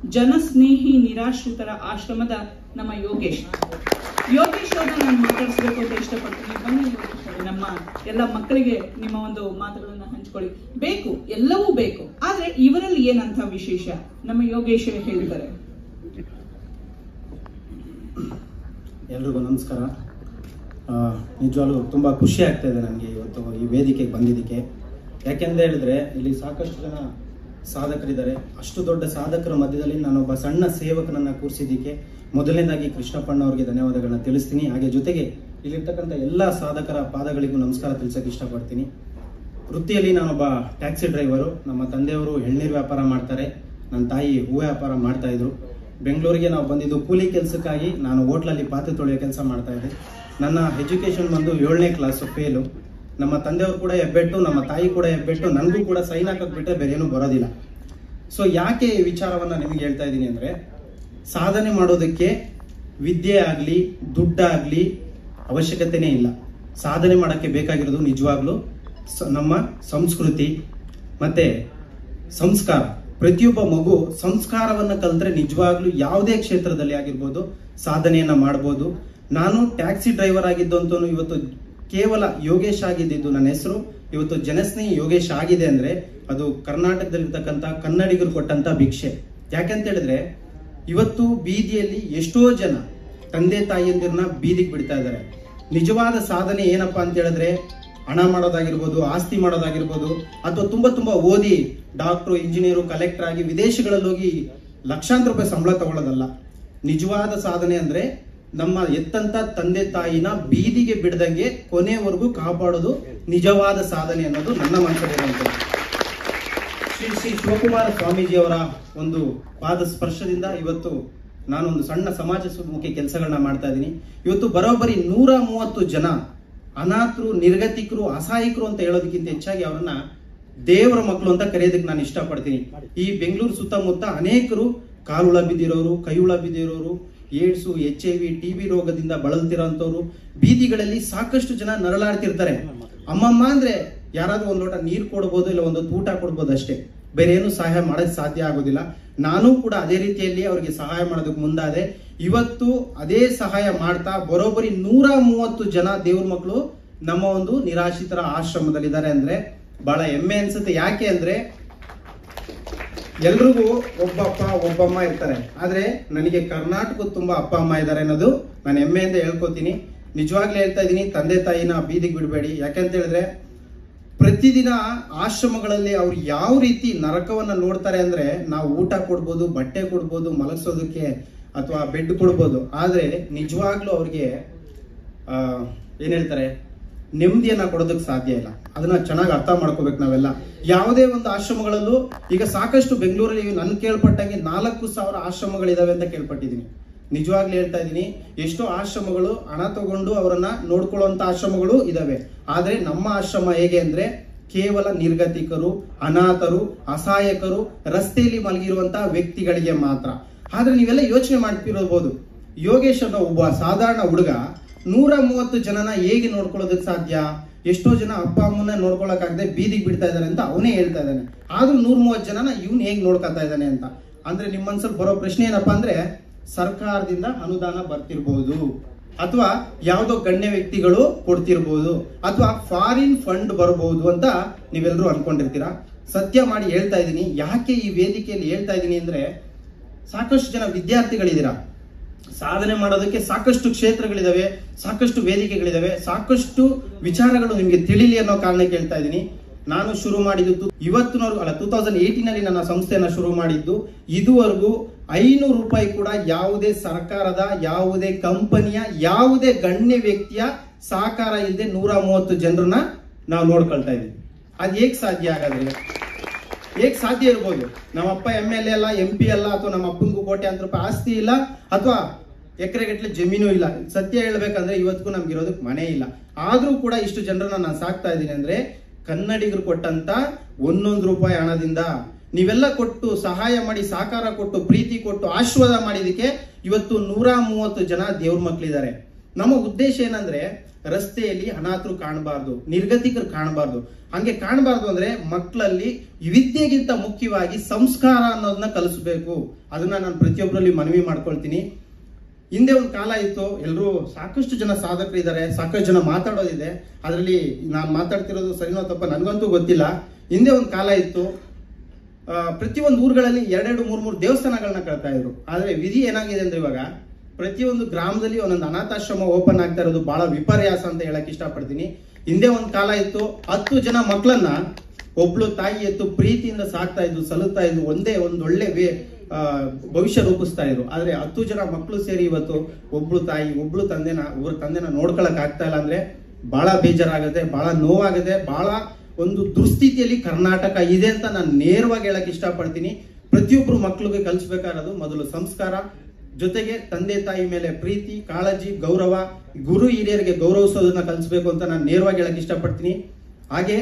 ಜನಸ್ನೇಹಿ ನಿರಾಶ್ರಿತರ ಆಶ್ರಮದ ನಮ್ಮ ಯೋಗೇಶ್ ಅವ್ರನ್ನ ನಾನು ಮಾತಾಡಿಸ್ಬೇಕು ಅಂತ ಇಷ್ಟಪಡ್ತೀನಿ. ಬನ್ನಿ ನಮ್ಮ ಎಲ್ಲ ಮಕ್ಕಳಿಗೆ ನಿಮ್ಮ ಒಂದು ಮಾತುಗಳನ್ನ ಹಂಚ್ಕೊಳ್ಳಿ. ಬೇಕು, ಎಲ್ಲವೂ ಬೇಕು, ಆದ್ರೆ ಇವರಲ್ಲಿ ಏನಂತ ವಿಶೇಷ ನಮ್ಮ ಯೋಗೇಶ್ ಹೇಳ್ತಾರೆ. ಎಲ್ರಿಗೂ ನಮಸ್ಕಾರ. ನಿಜವಾಗ್ಲೂ ತುಂಬ ಖುಷಿ ಆಗ್ತಾ ಇದೆ ನನಗೆ ಇವತ್ತು ಈ ವೇದಿಕೆಗೆ ಬಂದಿದ್ದಕ್ಕೆ. ಯಾಕೆಂತ ಹೇಳಿದ್ರೆ ಇಲ್ಲಿ ಸಾಕಷ್ಟು ಜನ ಸಾಧಕರಿದ್ದಾರೆ. ಅಷ್ಟು ದೊಡ್ಡ ಸಾಧಕರ ಮಧ್ಯದಲ್ಲಿ ನಾನೊಬ್ಬ ಸಣ್ಣ ಸೇವಕನನ್ನ ಕೂರಿಸಿದ್ದಕ್ಕೆ ಮೊದಲನೇದಾಗಿ ಕೃಷ್ಣಪ್ಪಣ್ಣ ಅವರಿಗೆ ಧನ್ಯವಾದಗಳನ್ನ ತಿಳಿಸ್ತೀನಿ. ಹಾಗೆ ಜೊತೆಗೆ ಇಲ್ಲಿರ್ತಕ್ಕಂಥ ಎಲ್ಲ ಸಾಧಕರ ಪಾದಗಳಿಗೂ ನಮಸ್ಕಾರ ತಿಳಿಸೋಕೆ ಇಷ್ಟಪಡ್ತೀನಿ. ವೃತ್ತಿಯಲ್ಲಿ ನಾನೊಬ್ಬ ಟ್ಯಾಕ್ಸಿ ಡ್ರೈವರು. ನಮ್ಮ ತಂದೆಯವರು ಎಳ್ನೀರು ವ್ಯಾಪಾರ ಮಾಡ್ತಾರೆ, ನನ್ನ ತಾಯಿ ಹೂ ವ್ಯಾಪಾರ ಮಾಡ್ತಾ ಇದ್ರು. ಬೆಂಗಳೂರಿಗೆ ನಾವು ಬಂದಿದ್ದು ಕೂಲಿ ಕೆಲಸಕ್ಕಾಗಿ. ನಾನು ಹೋಟ್ಲಲ್ಲಿ ಪಾತ್ರೆ ತೊಳೆಯೋ ಕೆಲಸ ಮಾಡ್ತಾ ಇದ್ದೆ. ನನ್ನ ಎಜುಕೇಶನ್ ಬಂದು 7ನೇ ಕ್ಲಾಸು ಫೇಲು. ನಮ್ಮ ತಂದೆಯವರು ಕೂಡ ಹೆಬ್ಬೆಟ್ಟು, ನಮ್ಮ ತಾಯಿ ಕೂಡ ಹೆಬ್ಬೆಟ್ಟು, ನನಗೂ ಕೂಡ ಸೈನ್ ಹಾಕಕ್ ಬಿಟ್ಟರೆ ಬೇರೆ ಏನೂ ಬರೋದಿಲ್ಲ. ಸೊ ಯಾಕೆ ಈ ವಿಚಾರವನ್ನ ನಿಮಗೆ ಹೇಳ್ತಾ ಇದ್ದೀನಿ ಅಂದ್ರೆ, ಸಾಧನೆ ಮಾಡೋದಕ್ಕೆ ವಿದ್ಯೆ ಆಗಲಿ ದುಡ್ಡಾಗ್ಲಿ ಅವಶ್ಯಕತೆನೇ ಇಲ್ಲ. ಸಾಧನೆ ಮಾಡೋಕ್ಕೆ ಬೇಕಾಗಿರೋದು ನಿಜವಾಗ್ಲೂ ನಮ್ಮ ಸಂಸ್ಕೃತಿ ಮತ್ತೆ ಸಂಸ್ಕಾರ. ಪ್ರತಿಯೊಬ್ಬ ಮಗು ಸಂಸ್ಕಾರವನ್ನ ಕಲಿತ್ರೆ ನಿಜವಾಗ್ಲೂ ಯಾವುದೇ ಕ್ಷೇತ್ರದಲ್ಲಿ ಆಗಿರ್ಬೋದು ಸಾಧನೆಯನ್ನ ಮಾಡ್ಬೋದು. ನಾನು ಟ್ಯಾಕ್ಸಿ ಡ್ರೈವರ್ ಆಗಿದ್ದು ಅಂತೂ ಇವತ್ತು ಕೇವಲ ಯೋಗೇಶ್ ಆಗಿದ್ದು ನನ್ನ ಹೆಸರು ಇವತ್ತು ಜನಸ್ನೇಹಿ ಯೋಗೇಶ್ ಆಗಿದೆ ಅಂದ್ರೆ ಅದು ಕರ್ನಾಟಕದಲ್ಲಿರ್ತಕ್ಕಂಥ ಕನ್ನಡಿಗರು ಕೊಟ್ಟಂತ ಭಿಕ್ಷೆ. ಯಾಕೆಂತ ಹೇಳಿದ್ರೆ ಇವತ್ತು ಬೀದಿಯಲ್ಲಿ ಎಷ್ಟೋ ಜನ ತಂದೆ ತಾಯಿಯಂದಿರನ್ನ ಬೀದಿಗೆ ಬಿಡ್ತಾ ಇದ್ದಾರೆ. ನಿಜವಾದ ಸಾಧನೆ ಏನಪ್ಪಾ ಅಂತ ಹೇಳಿದ್ರೆ ಹಣ ಮಾಡೋದಾಗಿರ್ಬೋದು, ಆಸ್ತಿ ಮಾಡೋದಾಗಿರ್ಬೋದು, ಅಥವಾ ತುಂಬಾ ಓದಿ ಡಾಕ್ಟ್ರು, ಇಂಜಿನಿಯರು, ಕಲೆಕ್ಟರ್ ಆಗಿ ವಿದೇಶಗಳಲ್ಲಿ ಹೋಗಿ ಲಕ್ಷಾಂತರ ರೂಪಾಯಿ ಸಂಬಳ ತಗೊಳ್ಳೋದಲ್ಲ. ನಿಜವಾದ ಸಾಧನೆ ಅಂದ್ರೆ ನಮ್ಮ ಎತ್ತಂತ ತಂದೆ ತಾಯಿನ ಬೀದಿಗೆ ಬಿಡದಂಗೆ ಕೊನೆವರೆಗೂ ಕಾಪಾಡೋದು ನಿಜವಾದ ಸಾಧನೆ ಅನ್ನೋದು ನನ್ನ ಮನಸ್ಸಲ್ಲಿರುವಂಥದ್ದು. ಶ್ರೀ ಶಿವಕುಮಾರ ಸ್ವಾಮೀಜಿ ಅವರ ಒಂದು ಪಾದ ಸ್ಪರ್ಶದಿಂದ ಇವತ್ತು ನಾನೊಂದು ಸಣ್ಣ ಸಮಾಜಮುಖಿ ಕೆಲಸಗಳನ್ನ ಮಾಡ್ತಾ ಇದ್ದೀನಿ. ಇವತ್ತು ಬರೋಬ್ಬರಿ 130 ಜನ ಅನಾಥರು, ನಿರ್ಗತಿಕರು, ಅಸಹಾಯಕರು ಅಂತ ಹೇಳೋದಕ್ಕಿಂತ ಹೆಚ್ಚಾಗಿ ಅವರನ್ನ ದೇವರ ಮಕ್ಕಳು ಅಂತ ಕರೆಯೋದಕ್ಕೆ ನಾನು ಇಷ್ಟಪಡ್ತೀನಿ. ಈ ಬೆಂಗಳೂರು ಸುತ್ತಮುತ್ತ ಅನೇಕರು ಕಾಲುಳ ಬಿದ್ದಿರೋರು, ಕೈಹುಳ ಬಿದ್ದಿರೋರು, ಏಡ್ಸು, HIV, TB ರೋಗದಿಂದ ಬಳಲ್ತಿರೋಂಥವ್ರು, ಬೀದಿಗಳಲ್ಲಿ ಸಾಕಷ್ಟು ಜನ ನರಳಾಡ್ತಿರ್ತಾರೆ. ಅಮ್ಮಮ್ಮ ಅಂದ್ರೆ ಯಾರಾದ್ರೂ ಒಂದು ಲೋಟ ನೀರು ಕೊಡ್ಬೋದು, ಇಲ್ಲ ಒಂದು ಊಟ ಕೊಡ್ಬೋದು ಅಷ್ಟೇ, ಬೇರೆ ಏನು ಸಹಾಯ ಮಾಡೋಕ್ಕೆ ಸಾಧ್ಯ ಆಗೋದಿಲ್ಲ. ನಾನು ಕೂಡ ಅದೇ ರೀತಿಯಲ್ಲಿ ಅವರಿಗೆ ಸಹಾಯ ಮಾಡೋದಕ್ಕೆ ಮುಂದಾದೆ. ಇವತ್ತು ಅದೇ ಸಹಾಯ ಮಾಡ್ತಾ ಬರೋಬ್ಬರಿ 130 ಜನ ದೇವ್ರ ಮಕ್ಕಳು ನಮ್ಮ ಒಂದು ನಿರಾಶ್ರಿತರ ಆಶ್ರಮದಲ್ಲಿದ್ದಾರೆ ಅಂದ್ರೆ ಬಹಳ ಹೆಮ್ಮೆ ಅನ್ಸುತ್ತೆ. ಯಾಕೆ ಅಂದ್ರೆ ಎಲ್ರಿಗೂ ಒಬ್ಬಪ್ಪ ಒಬ್ಬಮ್ಮ ಇರ್ತಾರೆ, ಆದ್ರೆ ನನಗೆ ಕರ್ನಾಟಕದ ತುಂಬಾ ಅಪ್ಪ ಅಮ್ಮ ಇದ್ದಾರೆ ಅನ್ನೋದು ನಾನು ಹೆಮ್ಮೆಯಿಂದ ಹೇಳ್ಕೊತೀನಿ. ನಿಜವಾಗ್ಲೂ ಹೇಳ್ತಾ ಇದ್ದೀನಿ, ತಂದೆ ತಾಯಿನ ಬೀದಿಗೆ ಬಿಡಬೇಡಿ. ಯಾಕಂತ ಹೇಳಿದ್ರೆ ಪ್ರತಿದಿನ ಆಶ್ರಮಗಳಲ್ಲಿ ಅವ್ರು ಯಾವ ರೀತಿ ನರಕವನ್ನ ನೋಡ್ತಾರೆ ಅಂದ್ರೆ, ನಾವು ಊಟ ಕೊಡ್ಬೋದು, ಬಟ್ಟೆ ಕೊಡ್ಬೋದು, ಮಲಗಿಸೋದಕ್ಕೆ ಅಥವಾ ಬೆಡ್ ಕೊಡ್ಬೋದು, ಆದ್ರೆ ನಿಜವಾಗ್ಲೂ ಅವ್ರಿಗೆ ಏನ್ ಹೇಳ್ತಾರೆ ನೆಮ್ಮದಿಯನ್ನ ಕೊಡೋದಕ್ಕೆ ಸಾಧ್ಯ ಇಲ್ಲ. ಅದನ್ನ ಚೆನ್ನಾಗಿ ಅರ್ಥ ಮಾಡ್ಕೋಬೇಕು ನಾವೆಲ್ಲ. ಯಾವುದೇ ಒಂದು ಆಶ್ರಮಗಳಲ್ಲೂ ಈಗ ಸಾಕಷ್ಟು ಬೆಂಗಳೂರಲ್ಲಿ ನನ್ ಕೇಳ್ಪಟ್ಟಂಗೆ 4,000 ಆಶ್ರಮಗಳಿದಾವೆ ಅಂತ ಕೇಳ್ಪಟ್ಟಿದ್ದೀನಿ. ನಿಜವಾಗ್ಲೂ ಹೇಳ್ತಾ ಇದ್ದೀನಿ, ಎಷ್ಟೋ ಆಶ್ರಮಗಳು ಹಣ ತಗೊಂಡು ಅವರನ್ನ ನೋಡ್ಕೊಳ್ಳುವಂತ ಆಶ್ರಮಗಳು ಇದಾವೆ. ಆದ್ರೆ ನಮ್ಮ ಆಶ್ರಮ ಹೇಗೆ ಅಂದ್ರೆ ಕೇವಲ ನಿರ್ಗತಿಕರು, ಅನಾಥರು, ಅಸಹಾಯಕರು, ರಸ್ತೆಯಲ್ಲಿ ಮಲಗಿರುವಂತಹ ವ್ಯಕ್ತಿಗಳಿಗೆ ಮಾತ್ರ. ಆದ್ರೆ ನೀವೆಲ್ಲ ಯೋಚನೆ ಮಾಡ್ತಿರೋಬಹುದು, ಯೋಗೇಶ್ ಅನ್ನೋ ಒಬ್ಬ ಸಾಧಾರಣ ಹುಡುಗ 130 ಜನನ ಹೇಗೆ ನೋಡ್ಕೊಳ್ಳೋದಕ್ಕೆ ಸಾಧ್ಯ? ಎಷ್ಟೋ ಜನ ಅಪ್ಪ ಅಮ್ಮನ ನೋಡ್ಕೊಳಕ್ಕಾಗದೆ ಬೀದಿಗೆ ಬಿಡ್ತಾ ಇದಾರೆ ಅಂತ ಅವನೇ ಹೇಳ್ತಾ ಇದ್ದಾನೆ. ಆದ್ರೂ 130 ಜನನ ಇವ್ನು ಹೇಗ್ ನೋಡ್ಕೊತಾ ಇದ್ದಾನೆ ಅಂತ ಅಂದ್ರೆ ನಿಮ್ಮ ಮನ್ಸಲ್ಲಿ ಬರೋ ಪ್ರಶ್ನೆ ಏನಪ್ಪಾ ಅಂದ್ರೆ, ಸರ್ಕಾರದಿಂದ ಅನುದಾನ ಬರ್ತಿರ್ಬೋದು, ಅಥವಾ ಯಾವ್ದೋ ಗಣ್ಯ ವ್ಯಕ್ತಿಗಳು ಕೊಡ್ತಿರ್ಬೋದು, ಅಥವಾ ಫಾರಿನ್ ಫಂಡ್ ಬರಬಹುದು ಅಂತ ನೀವೆಲ್ಲರೂ ಅನ್ಕೊಂಡಿರ್ತೀರಾ. ಸತ್ಯ ಮಾಡಿ ಹೇಳ್ತಾ ಇದ್ದೀನಿ. ಯಾಕೆ ಈ ವೇದಿಕೆಯಲ್ಲಿ ಹೇಳ್ತಾ ಇದ್ದೀನಿ ಅಂದ್ರೆ, ಸಾಕಷ್ಟು ಜನ ವಿದ್ಯಾರ್ಥಿಗಳಿದ್ದೀರಾ, ಸಾಧನೆ ಮಾಡೋದಕ್ಕೆ ಸಾಕಷ್ಟು ಕ್ಷೇತ್ರಗಳಿದಾವೆ, ಸಾಕಷ್ಟು ವೇದಿಕೆಗಳಿದಾವೆ, ಸಾಕಷ್ಟು ವಿಚಾರಗಳು ನಿಮ್ಗೆ ತಿಳಿಲಿ ಅನ್ನೋ ಕಾರಣಕ್ಕೆ ಹೇಳ್ತಾ ಇದ್ದೀನಿ. ನಾನು ಶುರು ಮಾಡಿದ್ದು 2018 ನಲ್ಲಿ ನನ್ನ ಸಂಸ್ಥೆಯನ್ನ ಶುರು ಮಾಡಿದ್ದು. ಇದುವರೆಗೂ 500 ರೂಪಾಯಿ ಕೂಡ ಯಾವುದೇ ಸರ್ಕಾರದ, ಯಾವುದೇ ಕಂಪನಿಯ, ಯಾವುದೇ ಗಣ್ಯ ವ್ಯಕ್ತಿಯ ಸಹಕಾರ ಇಲ್ಲದೆ 130 ಜನರನ್ನ ನಾವು ನೋಡ್ಕೊಳ್ತಾ ಇದ್ದೀವಿ. ಅದ್ ಹೇಗ್ ಸಾಧ್ಯ ಆಗಾದ್ರೆ? ಹೇಗ್ ಸಾಧ್ಯ ಇರ್ಬೋದು? ನಮ್ಮಪ್ಪ MLA ಅಲ್ಲ, MP ಅಲ್ಲ, ಅಥವಾ ನಮ್ಮ ಅಪ್ಪನಿಗೂ ಕೋಟ್ಯಾಂತರ ರೂಪಾಯಿ ಆಸ್ತಿ ಇಲ್ಲ, ಅಥವಾ ಎಕರೆಗಟ್ಟಲೆ ಜಮೀನು ಇಲ್ಲ. ಸತ್ಯ ಹೇಳ್ಬೇಕಂದ್ರೆ ಇವತ್ತಿಗೂ ನಮ್ಗಿರೋದಕ್ಕೆ ಮನೆ ಇಲ್ಲ. ಆದ್ರೂ ಕೂಡ ಇಷ್ಟು ಜನರನ್ನ ನಾನು ಸಾಕ್ತಾ ಇದ್ದೀನಿ ಅಂದ್ರೆ ಕನ್ನಡಿಗರು ಕೊಟ್ಟಂತ 1 ರೂಪಾಯಿ ಹಣದಿಂದ. ನೀವೆಲ್ಲ ಕೊಟ್ಟು ಸಹಾಯ ಮಾಡಿ, ಸಹಕಾರ ಕೊಟ್ಟು, ಪ್ರೀತಿ ಕೊಟ್ಟು, ಆಶೀರ್ವಾದ ಮಾಡಿದಕ್ಕೆ ಇವತ್ತು 130 ಜನ ದೇವ್ರ ಮಕ್ಕಳಿದ್ದಾರೆ. ನಮ್ಮ ಉದ್ದೇಶ ಏನಂದ್ರೆ, ರಸ್ತೆಯಲ್ಲಿ ಅನಾಥರು ಕಾಣಬಾರ್ದು, ನಿರ್ಗತಿಕರು ಕಾಣಬಾರ್ದು. ಹಂಗೆ ಕಾಣಬಾರ್ದು ಅಂದ್ರೆ ಮಕ್ಕಳಲ್ಲಿ ವಿದ್ಯೆಗಿಂತ ಮುಖ್ಯವಾಗಿ ಸಂಸ್ಕಾರ ಅನ್ನೋದನ್ನ ಕಲಿಸ್ಬೇಕು. ಅದನ್ನ ನಾನು ಪ್ರತಿಯೊಬ್ಬರಲ್ಲಿ ಮನವಿ ಮಾಡ್ಕೊಳ್ತೀನಿ. ಹಿಂದೆ ಒಂದು ಕಾಲ ಇತ್ತು, ಎಲ್ಲರೂ ಸಾಕಷ್ಟು ಜನ ಸಾಧಕರಿದ್ದಾರೆ, ಸಾಕಷ್ಟು ಜನ ಮಾತಾಡೋದಿದೆ. ಅದರಲ್ಲಿ ನಾನು ಮಾತಾಡ್ತಿರೋದು ಸರಿನೋ ತಪ್ಪ ನನಗಂತೂ ಗೊತ್ತಿಲ್ಲ. ಹಿಂದೆ ಒಂದು ಕಾಲ ಇತ್ತು, ಪ್ರತಿಯೊಂದು ಊರುಗಳಲ್ಲಿ 2-3 ದೇವಸ್ಥಾನಗಳನ್ನ ಕಳ್ತಾ ಇದ್ರು. ಆದ್ರೆ ವಿಧಿ ಏನಾಗಿದೆ ಅಂದ್ರೆ ಇವಾಗ ಪ್ರತಿಯೊಂದು ಗ್ರಾಮದಲ್ಲಿ ಒಂದೊಂದು ಅನಾಥಾಶ್ರಮ ಓಪನ್ ಆಗ್ತಾ ಇರೋದು ಬಹಳ ವಿಪರ್ಯಾಸ ಅಂತ ಹೇಳಕ್ ಇಷ್ಟಪಡ್ತೀನಿ. ಹಿಂದೆ ಒಂದು ಕಾಲ ಇತ್ತು, 10 ಜನ ಮಕ್ಕಳನ್ನ ಒಬ್ಳು ತಾಯಿ ಎತ್ತು ಪ್ರೀತಿಯಿಂದ ಸಾಕ್ತಾ ಇದ್ರು, ಸಲುತ್ತಾ ಇದ್ರು, ಒಂದು ಒಳ್ಳೆ ಭವಿಷ್ಯ ರೂಪಿಸ್ತಾ ಇದ್ರು. ಆದ್ರೆ 10 ಜನ ಮಕ್ಕಳು ಸೇರಿ ಇವತ್ತು ಒಬ್ಳು ತಾಯಿ ಒಬ್ಳು ತಂದೆನ ನೋಡ್ಕೊಳಕ್ ಆಗ್ತಾ ಇಲ್ಲ ಅಂದ್ರೆ ಬಹಳ ಬೇಜಾರಾಗುತ್ತೆ, ಬಹಳ ನೋವಾಗುತ್ತೆ, ಬಹಳ ಒಂದು ದುಸ್ಥಿತಿಯಲ್ಲಿ ಕರ್ನಾಟಕ ಇದೆ ಅಂತ ನಾನು ನೇರವಾಗಿ ಹೇಳಕ್ ಇಷ್ಟಪಡ್ತೀನಿ. ಪ್ರತಿಯೊಬ್ರು ಮಕ್ಕಳಿಗೆ ಕಲಿಸ್ಬೇಕಾಗಿರೋದು ಮೊದಲು ಸಂಸ್ಕಾರ, ಜೊತೆಗೆ ತಂದೆ ತಾಯಿ ಮೇಲೆ ಪ್ರೀತಿ, ಕಾಳಜಿ, ಗೌರವ, ಗುರು ಹಿರಿಯರಿಗೆ ಗೌರವಿಸೋದನ್ನ ಕಲಿಸ್ಬೇಕು ಅಂತ ನಾನು ನೇರವಾಗಿ ಹೇಳಕ್ ಇಷ್ಟಪಡ್ತೀನಿ. ಹಾಗೆ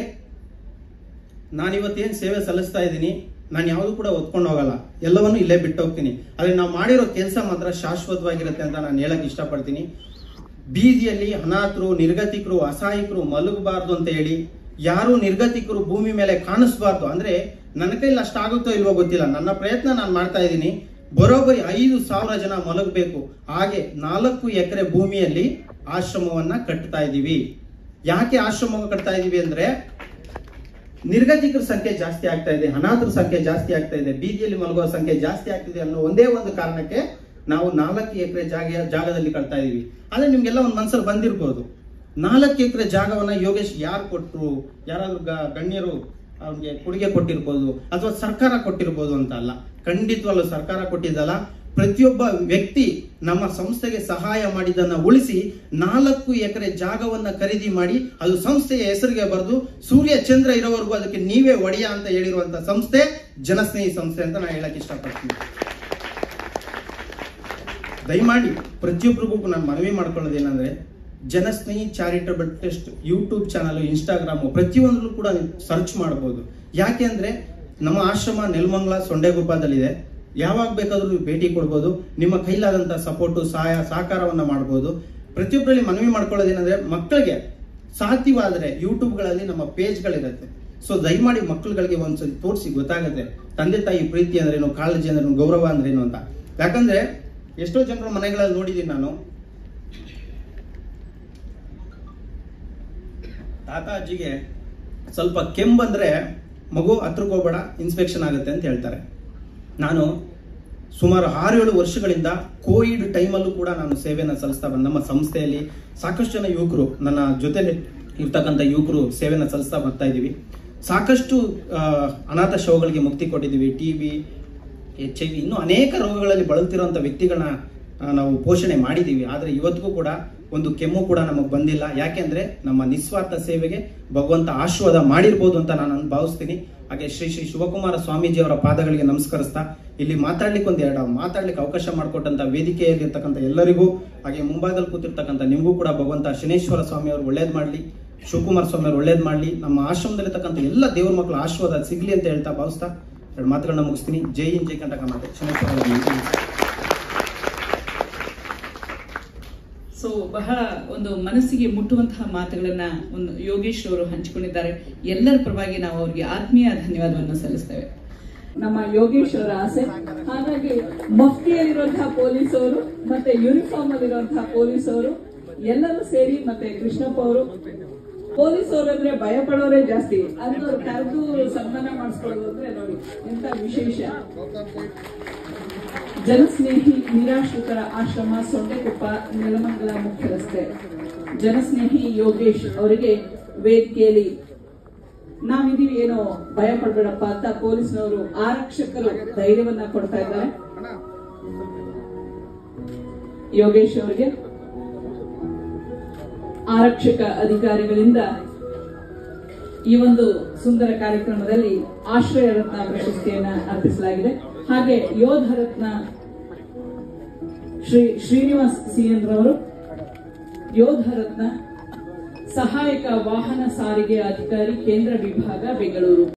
ನಾನಿವತ್ತೇನು ಸೇವೆ ಸಲ್ಲಿಸ್ತಾ ಇದ್ದೀನಿ, ನಾನು ಯಾವುದು ಕೂಡ ಒತ್ಕೊಂಡು ಹೋಗಲ್ಲ, ಎಲ್ಲವನ್ನು ಇಲ್ಲೇ ಬಿಟ್ಟು ಹೋಗ್ತೀನಿ. ಆದ್ರೆ ನಾವು ಮಾಡಿರೋ ಕೆಲಸ ಮಾತ್ರ ಶಾಶ್ವತವಾಗಿರುತ್ತೆ ಅಂತ ನಾನು ಹೇಳಕ್ ಇಷ್ಟಪಡ್ತೀನಿ. ಬೀದಿಯಲ್ಲಿ ಅನಾಥರು, ನಿರ್ಗತಿಕರು, ಅಸಹಾಯಕರು ಮಲಗಬಾರ್ದು ಅಂತ ಹೇಳಿ, ಯಾರು ನಿರ್ಗತಿಕರು ಭೂಮಿ ಮೇಲೆ ಕಾಣಿಸ್ಬಾರ್ದು. ಅಂದ್ರೆ ನನ್ನ ಕೈಲಿ ಅಷ್ಟಾಗುತ್ತೋ ಇಲ್ವೋ ಗೊತ್ತಿಲ್ಲ, ನನ್ನ ಪ್ರಯತ್ನ ನಾನು ಮಾಡ್ತಾ ಇದ್ದೀನಿ. ಬರೋಬ್ಬರಿ 5,000 ಜನ ಮಲಗಬೇಕು. ಹಾಗೆ 4 ಎಕರೆ ಭೂಮಿಯಲ್ಲಿ ಆಶ್ರಮವನ್ನ ಕಟ್ತಾ ಇದೀವಿ. ಯಾಕೆ ಆಶ್ರಮ ಕಟ್ತಾ ಇದೀವಿ ಅಂದ್ರೆ ನಿರ್ಗತಿಕರ ಸಂಖ್ಯೆ ಜಾಸ್ತಿ ಆಗ್ತಾ ಇದೆ, ಅನಾಥರ ಸಂಖ್ಯೆ ಜಾಸ್ತಿ ಆಗ್ತಾ ಇದೆ, ಬೀದಿಯಲ್ಲಿ ಮಲಗುವ ಸಂಖ್ಯೆ ಜಾಸ್ತಿ ಆಗ್ತಿದೆ ಅನ್ನೋ ಒಂದೇ ಒಂದು ಕಾರಣಕ್ಕೆ ನಾವು 4 ಎಕರೆ ಜಾಗದಲ್ಲಿ ಕಟ್ತಾ ಇದೀವಿ. ಆದ್ರೆ ನಿಮ್ಗೆಲ್ಲ ಒಂದು ಮನ್ಸಲ್ಲಿ ಬಂದಿರ್ಬೋದು, 4 ಎಕರೆ ಜಾಗವನ್ನ ಯೋಗೇಶ್ ಯಾರು ಕೊಟ್ರು, ಯಾರಾದ್ರೂ ಗಣ್ಯರು ಅವ್ರಿಗೆ ಕೊಡುಗೆ ಕೊಟ್ಟಿರ್ಬೋದು ಅಥವಾ ಸರ್ಕಾರ ಕೊಟ್ಟಿರ್ಬೋದು ಅಂತ ಅಲ್ಲ. ಖಂಡಿತವಲ್ಲೂ ಸರ್ಕಾರ ಕೊಟ್ಟಿದ್ದಲ್ಲ. ಪ್ರತಿಯೊಬ್ಬ ವ್ಯಕ್ತಿ ನಮ್ಮ ಸಂಸ್ಥೆಗೆ ಸಹಾಯ ಮಾಡಿದ್ದನ್ನ ಉಳಿಸಿ 4 ಎಕರೆ ಜಾಗವನ್ನ ಖರೀದಿ ಮಾಡಿ ಅದು ಸಂಸ್ಥೆಯ ಹೆಸರಿಗೆ ಬರೆದು ಸೂರ್ಯ ಚಂದ್ರ ಇರೋವರೆಗೂ ಅದಕ್ಕೆ ನೀವೇ ಒಡೆಯ ಅಂತ ಹೇಳಿರುವಂತ ಸಂಸ್ಥೆ ಜನಸ್ನೇಹಿ ಸಂಸ್ಥೆ ಅಂತ ನಾನು ಹೇಳಕ್ ಇಷ್ಟಪಡ್ತೀನಿ. ದಯಮಾಡಿ ಪ್ರತಿಯೊಬ್ಬರಿಗೂ ನಾನು ಮನವಿ ಮಾಡ್ಕೊಳ್ಳೋದು ಏನಂದ್ರೆ, Janasnehi charitable trust YouTube channel, Instagram ಪ್ರತಿಯೊಂದರಲ್ಲೂ ಕೂಡ ಸರ್ಚ್ ಮಾಡಬಹುದು. ಯಾಕೆ ಅಂದ್ರೆ ನಮ್ಮ ಆಶ್ರಮ ನೆಲಮಂಗಲ ಸೊಂಡೆಗುಪ್ಪದಲ್ಲಿದೆ. ಯಾವಾಗ ಬೇಕಾದ್ರೂ ನೀವು ಭೇಟಿ ಕೊಡ್ಬೋದು, ನಿಮ್ಮ ಕೈಲಾದಂತಹ ಸಪೋರ್ಟು, ಸಹಾಯ ಸಹಕಾರವನ್ನ ಮಾಡಬಹುದು. ಪ್ರತಿಯೊಬ್ಬರಲ್ಲಿ ಮನವಿ ಮಾಡ್ಕೊಳ್ಳೋದೇನಂದ್ರೆ, ಮಕ್ಕಳಿಗೆ ಸಾಧ್ಯವಾದ್ರೆ ಯೂಟ್ಯೂಬ್ಗಳಲ್ಲಿ ನಮ್ಮ ಪೇಜ್ಗಳಿರುತ್ತೆ. ಸೊ ದಯಮಾಡಿ ಮಕ್ಕಳುಗಳಿಗೆ ಒಂದ್ಸರಿ ತೋರಿಸಿ ಗೊತ್ತಾಗುತ್ತೆ ತಂದೆ ತಾಯಿ ಪ್ರೀತಿ ಅಂದ್ರೇನು, ಕಾಳಜಿ ಅಂದ್ರೇನು, ಗೌರವ ಅಂದ್ರೇನು ಅಂತ. ಯಾಕಂದ್ರೆ ಎಷ್ಟೋ ಜನರ ಮನೆಗಳಲ್ಲಿ ನೋಡಿದೀನಿ ನಾನು, ತಾತ ಅಜ್ಜಿಗೆ ಸ್ವಲ್ಪ ಕೆಮ್ಮಂದ್ರೆ ಮಗು ಹತ್ರಕ್ಕೆ ಹೋಗ್ಬೇಡ, ಇನ್ಸ್ಪೆಕ್ಷನ್ ಆಗುತ್ತೆ ಅಂತ ಹೇಳ್ತಾರೆ. ನಾನು ಸುಮಾರು 6-7 ವರ್ಷಗಳಿಂದ ಕೋವಿಡ್ ಟೈಮಲ್ಲೂ ಕೂಡ ನಾನು ಸೇವೆಯನ್ನು ಸಲ್ಲಿಸ್ತಾ ಬಂದ ನಮ್ಮ ಸಂಸ್ಥೆಯಲ್ಲಿ ಸಾಕಷ್ಟು ಜನ ಯುವಕರು, ನನ್ನ ಜೊತೆಲಿ ಇರ್ತಕ್ಕಂಥ ಯುವಕರು ಸೇವೆಯನ್ನು ಸಲ್ಲಿಸ್ತಾ ಬರ್ತಾ ಇದ್ದೀವಿ. ಸಾಕಷ್ಟು ಅನಾಥ ಶವಗಳಿಗೆ ಮುಕ್ತಿ ಕೊಟ್ಟಿದ್ದೀವಿ. TB, HIV ಇನ್ನೂ ಅನೇಕ ರೋಗಗಳಲ್ಲಿ ಬಳಲ್ತಿರುವಂಥ ವ್ಯಕ್ತಿಗಳನ್ನ ನಾವು ಪೋಷಣೆ ಮಾಡಿದ್ದೀವಿ. ಆದರೆ ಇವತ್ತಿಗೂ ಕೂಡ ಒಂದು ಕೆಮ್ಮು ಕೂಡ ನಮಗೆ ಬಂದಿಲ್ಲ. ಯಾಕೆಂದ್ರೆ ನಮ್ಮ ನಿಸ್ವಾರ್ಥ ಸೇವೆಗೆ ಭಗವಂತ ಆಶೀರ್ವಾದ ಮಾಡಿರ್ಬೋದು ಅಂತ ನಾನು ಭಾವಿಸ್ತೀನಿ. ಹಾಗೆ ಶ್ರೀ ಶಿವಕುಮಾರ ಸ್ವಾಮೀಜಿ ಅವರ ಪಾದಗಳಿಗೆ ನಮಸ್ಕರಿಸ್ತಾ ಇಲ್ಲಿ ಮಾತಾಡ್ಲಿಕ್ಕೆ ಅವಕಾಶ ಮಾಡಿಕೊಟ್ಟಂತ ವೇದಿಕೆಯಲ್ಲಿ ಇರ್ತಕ್ಕಂಥ ಎಲ್ಲರಿಗೂ, ಹಾಗೆ ಮುಂಭಾಗದಲ್ಲಿ ಕೂತಿರ್ತಕ್ಕಂಥ ನಿಮಗೂ ಕೂಡ ಭಗವಂತ ಶನೇಶ್ವರ ಸ್ವಾಮಿ ಅವರು ಒಳ್ಳೇದ್ ಮಾಡ್ಲಿ, ಶಿವಕುಮಾರ ಸ್ವಾಮಿ ಅವರು ಒಳ್ಳೇದ್ ಮಾಡ್ಲಿ, ನಮ್ಮ ಆಶ್ರಮದಲ್ಲಿರ್ತಕ್ಕಂಥ ಎಲ್ಲ ದೇವರ ಮಕ್ಕಳು ಆಶೀರ್ವಾದ ಸಿಗ್ಲಿ ಅಂತ ಹೇಳ್ತಾ ಭಾವಿಸ್ತಾ 2 ಮಾತುಗಳನ್ನ ಮುಗಿಸ್ತೀನಿ. ಜೈ ಹಿಂದ್, ಜೈ ಕರ್ನಾಟಕ ಮಾತೆ, ಶನೇಶ್ವರ. ಸೊ ಬಹಳ ಒಂದು ಮನಸ್ಸಿಗೆ ಮುಟ್ಟುವಂತಹ ಮಾತುಗಳನ್ನ ಒಂದು ಯೋಗೇಶ್ ಅವರು ಹಂಚಿಕೊಂಡಿದ್ದಾರೆ. ಎಲ್ಲರ ಪರವಾಗಿ ನಾವು ಅವರಿಗೆ ಆತ್ಮೀಯ ಧನ್ಯವಾದವನ್ನು ಸಲ್ಲಿಸ್ತೇವೆ. ನಮ್ಮ ಯೋಗೇಶ್ ಅವರ ಆಸೆ. ಹಾಗಾಗಿ ಮಫ್ತಿಯಲ್ಲಿರುವಂತಹ ಪೊಲೀಸವರು ಮತ್ತೆ ಯೂನಿಫಾರ್ಮ್ ಅಲ್ಲಿರುವಂತಹ ಪೊಲೀಸವರು ಎಲ್ಲರೂ ಸೇರಿ, ಮತ್ತೆ ಕೃಷ್ಣಪ್ಪ ಅವರು, ಪೊಲೀಸ್ ಅವರಂದ್ರೆ ಭಯ ಪಡೋರೇ ಜಾಸ್ತಿ, ಅಂತವ್ರು ಕರೆದು ಸನ್ಮಾನ ಮಾಡಿಸ್ಕೊಳ್ಳೋದು ಅಂದ್ರೆ ನೋಡಿ ಎಂತ ವಿಶೇಷ. ಜನಸ್ನೇಹಿ ನಿರಾಶ್ರಿತರ ಆಶ್ರಮ, ಸೊಂಡೆಕೊಪ್ಪ, ನೆಲಮಂಗಲ ಮುಖ್ಯ ರಸ್ತೆ. ಜನಸ್ನೇಹಿ ಯೋಗೇಶ್ ಅವರಿಗೆ ವೇದಿಕೆಯಲ್ಲಿ ನಾವಿದೀವಿ, ಏನೋ ಭಯ ಪಡ್ಬೇಡಪ್ಪ ಅಂತ ಪೊಲೀಸ್ನವರು, ಆರಕ್ಷಕರು ಧೈರ್ಯವನ್ನ ಕೊಡ್ತಾ ಇದ್ದಾರೆ. ಯೋಗೇಶ್ ಅವರಿಗೆ ಆರಕ್ಷಕ ಅಧಿಕಾರಿಗಳಿಂದ ಈ ಒಂದು ಸುಂದರ ಕಾರ್ಯಕ್ರಮದಲ್ಲಿ ಆಶ್ರಯ ರತ್ನ ಪ್ರಶಸ್ತಿಯನ್ನ ಅರ್ಪಿಸಲಾಗಿದೆ. ಹಾಗೆ ಯೋಧ ರತ್ನ ಶ್ರೀ ಶ್ರೀನಿವಾಸ್ CN ರವರು, ಯೋಧ ರತ್ನ ಸಹಾಯಕ ವಾಹನ ಸಾರಿಗೆ ಅಧಿಕಾರಿ, ಕೇಂದ್ರ ವಿಭಾಗ, ಬೆಂಗಳೂರು.